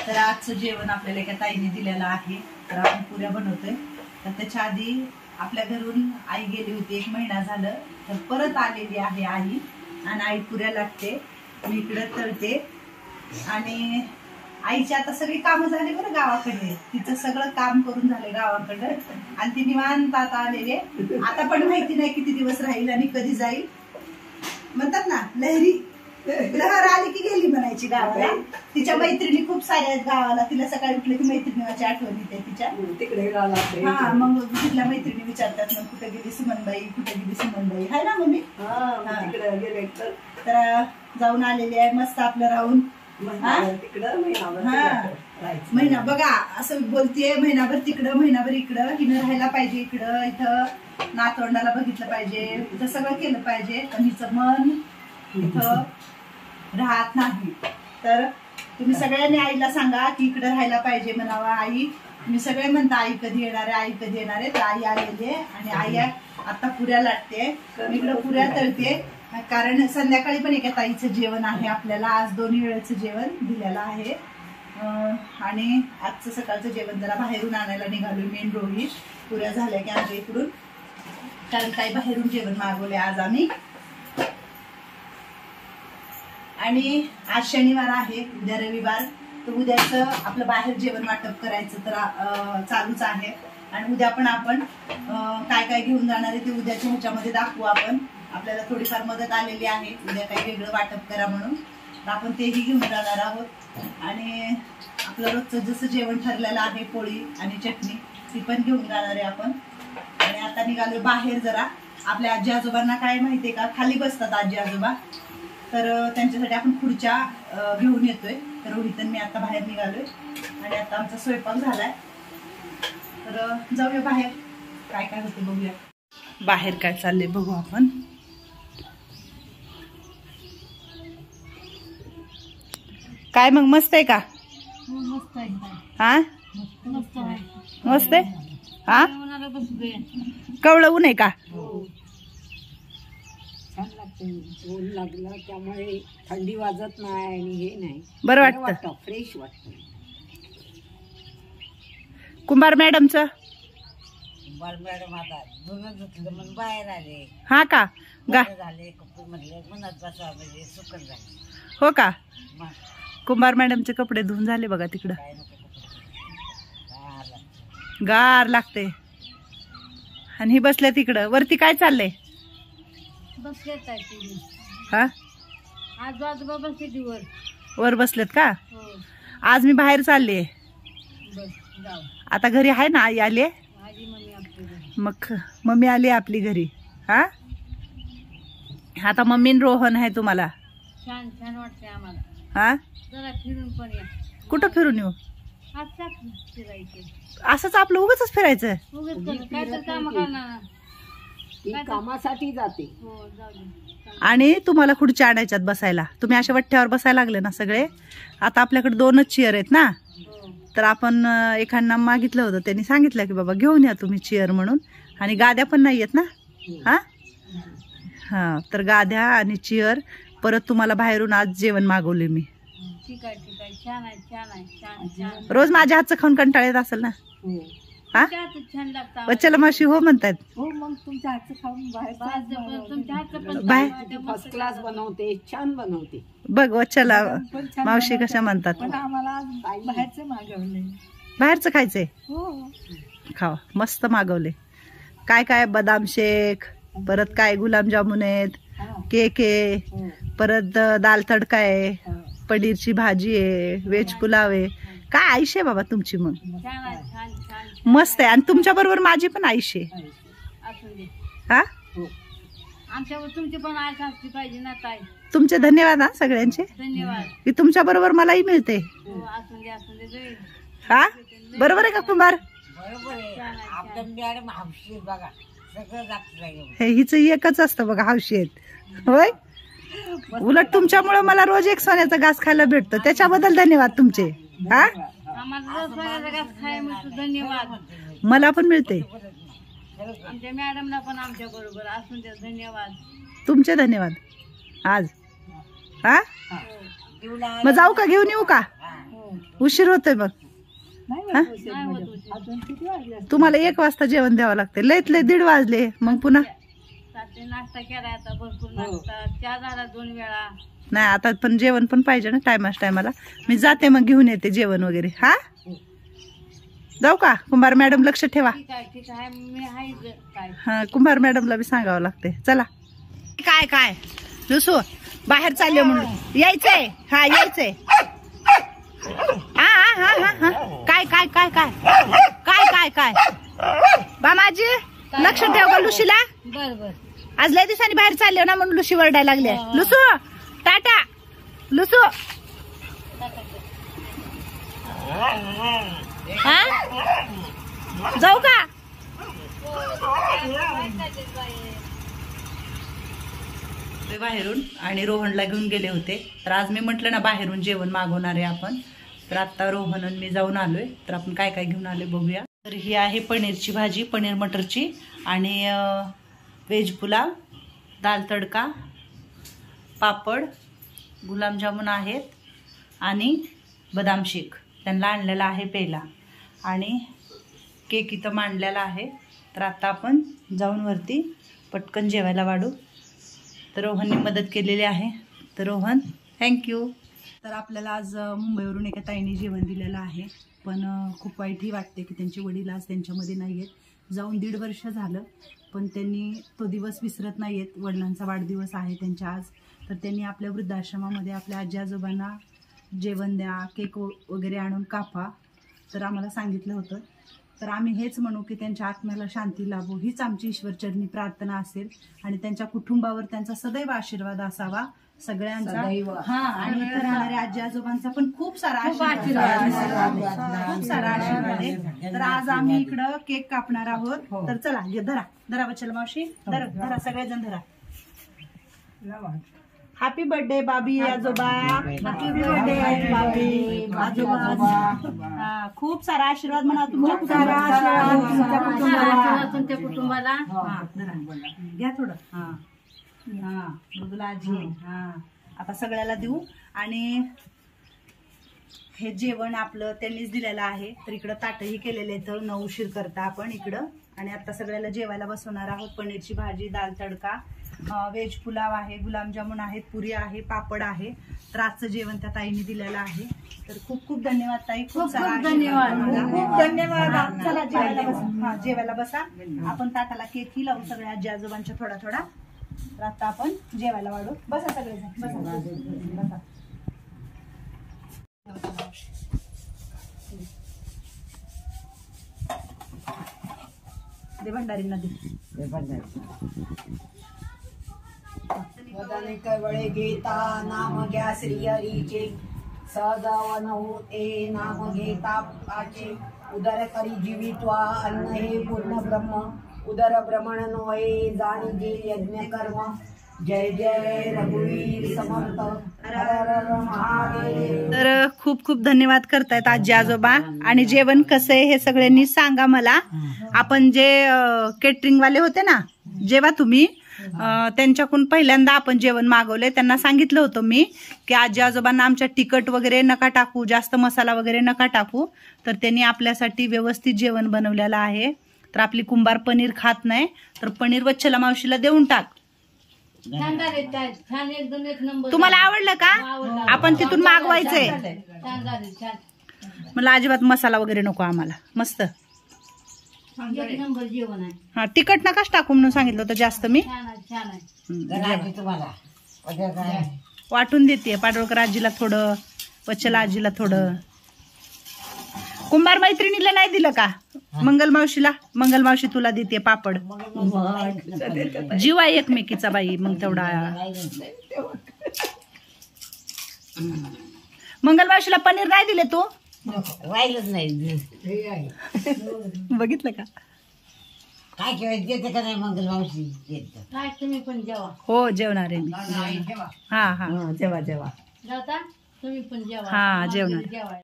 तर आजचं जेवण आपल्याला एका ताईने दिलेलं आहे, तर आपण पुऱ्या बनवतोय। तर त्याच्या आधी आपल्या घरून आई गेली होती, 1 महिना झालं, तर परत आलेली आहे आई आणि आई पुऱ्या लागते, मी इकडे तळते। आणि आईची आता सगळी कामं झाली बरं गावाकडे, तिचं सगळं काम करून झाले गावाकडे आणि ती निवांत आता आलेली। आता पण माहिती नाही किती दिवस राहील आणि कधी जाईल। म्हणतात ना लहर आली की गेली म्हणायची गावाला। तिच्या मैत्रिणी खूप साऱ्या आहेत गावाला, तिला सकाळी उठले की मैत्रिणीची आठवण येते तिच्या तिकडे गावाला। हा, मग तिथल्या मैत्रिणी विचारतात मग कुठे गेली सुमनबाई, कुठे गेली सुमनबाई, हाय ना मम्मी? तिकडे गेले तर जाऊन आलेली आहे, मस्त आपलं राहून महिना बघा असं बोलतीये, महिनाभर तिकडं महिनाभर इकडं, हिनं राहायला पाहिजे इकडं, इथं नातवंडाला बघितलं पाहिजे, इथं सगळं केलं पाहिजे, पण हिचं मन इथं राहत नाही। तर तुम्ही सगळ्यांनी आईला सांगा की इकडे राहायला पाहिजे म्हणावा। आई मी सगळे म्हणता आई कधी येणार आहे, आई कधी येणार आहे, तर आई आलेली आहे आणि आई आता पुऱ्या लाटते, मी इकडे पुऱ्या तळते, कारण संध्याकाळी पण एका ताईचं जेवण आहे आपल्याला, आज 2 वेळेचं जेवण दिलेलं आहे। आणि आजचं सकाळचं जेवण जरा बाहेरून आणायला निघालो, मेन रोहित पुऱ्या झाल्या की आमच्या इकडून, कारण काही बाहेरून जेवण मागवले आज आम्ही। आणि आज शनिवार आहे, उद्या रविवार, तर उद्याचं आपलं बाहेर जेवण वाटप करायचं तर चालूच आहे। आणि उद्या पण आपण काय काय घेऊन जाणार आहे ते उद्याच्या ह्याच्यामध्ये दाखवू आपण। आपल्याला थोडीफार मदत आलेली आहे, उद्या काही वेगळं वाटप करा म्हणून, तर आपण तेही घेऊन जाणार आहोत। आणि आपलं रोजचं जसं जेवण ठरलेलं आहे, पोळी आणि चटणी, ती पण घेऊन जाणार आहे आपण। आणि आता निघालो बाहेर जरा, आपल्या आजी आजोबांना काय माहितीये का, खाली बसतात आजी आजोबा, तर त्यांच्यासाठी आपण खुर्च्या घेऊन येतोय। तर रोहित मी आता बाहेर निघालोय आणि आता आमचा स्वयंपाक झालाय, तर जाऊया बाहेर, काय काय होते बघूया, बाहेर काय चाललंय बघू आपण। काय मग मस्त आहे का? मस्त आहे। हा मस्त आहे, मस्त आहे। हा, कवळं ऊन आहे का? छान लागतं, ऊन लागलं त्यामुळे थंडी वाजत नाही आणि हे नाही, बरं वाटतं, फ्रेश वाटतं। कुंभार मॅडमचं मॅडम आता धुणं धुतलं म्हणून बाहेर आले। हा का? झाले कपडे म्हटले मनात बसा म्हणजे सुकत झाले। हो का? कुंभार मॅडमचे कपडे धुवून झाले बघा, तिकडं गार लागते। आणि ही बसल्या तिकडं वरती, काय चाललंय? बसलेत हा, आज आजोबा बसले वर बसलेत का? आज मी बाहेर चालले, आता घरी आहे ना, आई आली, मग मम्मी आली आपली घरी। हा, आता मम्मी रोहन आहे तुम्हाला, छान छान वाटते आम्हाला। हा, जरा फिरून पण या। कुठं फिरून येऊ? फिरायचे असंच आपलं उगाच फिरायचं? काय तर काम करणार, कामासाठी जाते। आणि तुम्हाला खुर्च्या आणायच्यात बसायला, तुम्ही अशा वठ्ठ्यावर बसायला लागले ना सगळे। आता आपल्याकडे 2च चेअर आहेत ना, तर आपण एखाद्यांना मागितलं होतं, त्यांनी सांगितलं की बाबा घेऊन या तुम्ही चेअर म्हणून, आणि गाद्या पण नाही आहेत ना। हा हा, तर गाद्या आणि चेअर, परत तुम्हाला बाहेरून आज जेवण मागवले मी। ठीक आहे ठीक आहे, छान आहे छान आहे, छान छान। रोज माझ्या हातचं खाऊन कंटाळ येत असेल ना? हा, छान लागतं। वच्छला मावशी हो म्हणतात। हो, मग तुमच्या हातचं खाऊन बाहेर फर्स्ट क्लास बनवते, छान बनवते। बघ वच्छला मावशी कशा म्हणतात। पण आम्हाला बाहेरचं मागवले, बाहेरचं खायचंय? हो, खावा, मस्त मागवले। काय काय, बदाम शेक, परत काय गुलाबजामुन आहेत, केक आहे, परत दाल तडका आहे, पनीरची भाजी आहे, व्हेज पुलाव आहे, काय आयुष्य आहे बाबा तुमची। मग मस्त आहे, आणि तुमच्या बरोबर माझी पण आयुष्य आहे। हा, आमच्यावर तुमची पण आयुष्य असली पाहिजे ना ताई। तुमचे धन्यवाद हा सगळ्यांचे, धन्यवाद की तुमच्या बरोबर मलाही मिळते। हा, बरोबर आहे का कुंभार? हिच एकच असतं बघा, हौशीयत होय। उलट तुमच्यामुळे मला रोज एक सोन्याचा घास खायला भेटतो, त्याच्याबद्दल धन्यवाद तुमचे। हा, धन्यवाद, मला पण मिळते, आमच्या मॅडमला पण आमच्या बरोबर असून द्या, धन्यवाद तुमचे, धन्यवाद आज। हा, मग जाऊ का, घेऊन येऊ का? उशीर होतोय मग. नाही हा? होत उशीर म्हणजे. अजून किती वाजले असतील? तुम्हाला 1 वाजता जेवण द्यावं लागते. लयत लय 1:30 वाजले. मग पुन्हा नाश्ता केला आता भरपूर नाश्ता, चहा झाला 2 वेळा. नाही आता पण जेवण पण पाहिजे ना टायमाला. मी जाते मग घेऊन येते जेवण वगैरे. हा जाऊ का? कुंभार मॅडम लक्ष ठेवा. ठीक आहे मी आहे काय. हा कुंभार मॅडमला बी सांगावं लागते. चला. काय लुसू बाहेर चालले म्हणून यायचंय. हा यायचंय. हा काय बामाजी लक्ष ठेव का लुशीला. बर आज लय दिवसांनी बाहेर चालले ना म्हणून लुशी वरडायला लागले. लुसू टाटा. लुसू हा जाऊ का? बाहेरून आणि रोहनला घेऊन गेले होते. तर आज मी म्हटलं ना बाहेरून जेवण मागवणार आहे आपण. तर आता रोहन आणि मी जाऊन आलोय. तर आपण काय काय घेऊन आलोय बघूया. तर ही आहे पनीरची भाजी, पनीर मटरची आणि व्हेज पुलाव, दाल तडका, पापड, गुलाबजामुन आहेत आणि बदाम शेक त्यांना आणलेला आहे पेला आणि केक इथं मांडलेला आहे. तर आता आपण जाऊन वरती पटकन जेवायला वाढू. तर रोहनने मदत केलेली आहे. तर रोहन थँक्यू. तर आपल्याला आज मुंबईवरून एका ताईने जेवण दिलेलं आहे. पण खूप वाईटही वाटते की त्यांचे वडील आज त्यांच्यामध्ये नाही आहेत. जाऊन 1.5 वर्ष झालं पण त्यांनी तो दिवस विसरत नाही आहेत. वडिलांचा वाढदिवस आहे त्यांच्या आज. तर त्यांनी आपल्या वृद्धाश्रमामध्ये आपल्या आजी आजोबांना जेवण द्या, केक वगैरे आणून कापा. तर आम्हाला सांगितलं होतं. तर आम्ही हेच म्हणू की त्यांच्या आत्म्याला शांती लाभो हीच आमची ईश्वरचरणी प्रार्थना असेल आणि त्यांच्या कुटुंबावर त्यांचा सदैव आशीर्वाद असावा सगळ्यांचा. हा आणि इथं राहणाऱ्या आजी आजोबांचा पण खूप सारा आशीर्वाद आहे. तर आज आम्ही इकडं केक कापणार आहोत. तर चला धरा बच्चल मावशी धरा सगळेजण धरा. हॅपी बर्थडे बाबी आजोबा. हॅपी बर्थडे बाबी आजोबा. खूप सारा आशीर्वाद म्हणा तुमच्या कुटुंबाला. घ्या थोडं. हा मृदुला आजी. हा आता सगळ्याला देऊ. आणि हे जेवण आपलं त्यांनीच दिलेलं आहे. तर इकडं ताटही केलेलं आहे. तर न उशीर करता आपण इकडं. आणि आता सगळ्याला जेवायला बसवणार आहोत. पनीरची भाजी, दाल तडका, व्हेज पुलाव आहे, गुलाबजामुन आहेत, पुरी आहे, पापड आहे. तर आजचं जेवण त्या ताईने दिलेलं आहे. तर खूप खूप धन्यवाद ताई. खूप सारा धन्यवाद. खूप धन्यवाद. चला जेवायला बसा. हा जेवायला बसा. आपण ताटाला केकही लावू सगळ्या आजी आजोबांच्या थोडा. तर आता आपण जेवायला वाढू. बसा सगळेजण बसा. दे भंडारींना दे. वदने कवळे गीता नाम घ्या श्री हरीचे, सजावन होते नाम घेता पाचे. उदर करी जीवित्वा अन्न हे पूर्ण ब्रह्म, उदर भ्रमण नोये जाणी जे यज्ञ कर्म. जय जय रघुवीर समर्थ हर हर महादेव. तर खूप खूप धन्यवाद करतायत आजी आजोबा. आणि जेवण कसं आहे हे सगळ्यांनी सांगा मला. आपण जे केटरिंग वाले होते ना जेव्हा तुम्ही त्यांच्याकडून पहिल्यांदा आपण जेवण मागवले त्यांना सांगितलं होतं मी की आजी आजोबांना आमच्या तिखट वगैरे नका टाकू, जास्त मसाला वगैरे नका टाकू. तर त्यांनी आपल्यासाठी व्यवस्थित जेवण बनवलेलं आहे. तर आपली कुंभार पनीर खात नाही तर पनीर वच्छला मावशीला देऊन टाक. तुम्हाला आवडलं का? आपण तिथून मागवायचंय. मला अजिबात मसाला वगैरे नको आम्हाला. मस्त हा तिखट नकाच टाकू म्हणून सांगितलं होतं जास्त मी. वाटून देते पाडळकर आजीला थोडं, वच्छला आजीला थोडं. कुंभार मैत्रिणीला नाही दिलं का? मंगल मावशीला. मंगल मावशी तुला देते पापड. जीवा एकमेकीचा बाई. मग तेवढा मंगल मावशीला पनीर नाही दिले तू? राहिलंच नाही. बघितलं का? काय देते का नाही मंगल मावशी? काय तुम्ही पण जेवा. हो जेवणार आहे मी. हा जेवा जेवा तुम्ही पण जेवा. हा जेवणार.